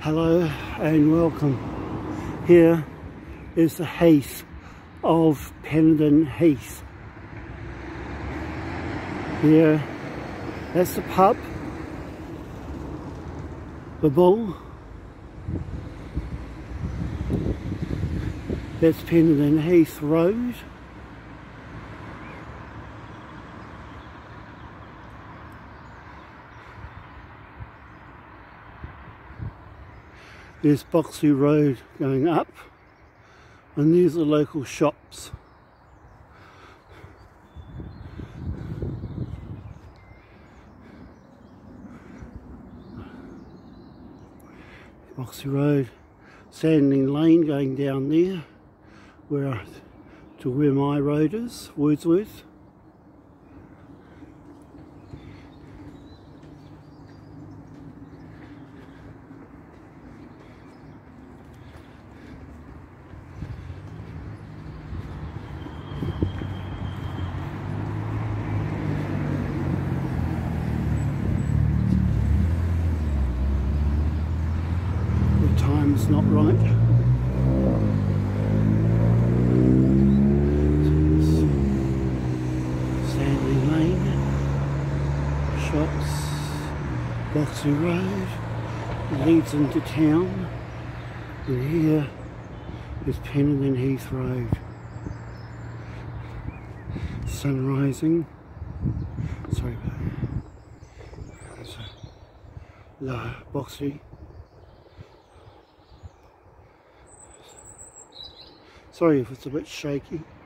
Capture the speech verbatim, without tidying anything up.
Hello and welcome. Here is the heath of Pennenden Heath. Here, that's the pub, the bull, that's Pennenden Heath Road. There's Boxley Road going up, and these are local shops. Boxley Road, Sanding Lane going down there, where to where my road is, Wordsworth. Time's not right. Sandy Lane, shops, Boxley Road, leads into town, and here is Pennenden Heath Road. Sun rising. Sorry about that. No, Boxley. Sorry if it's a bit shaky.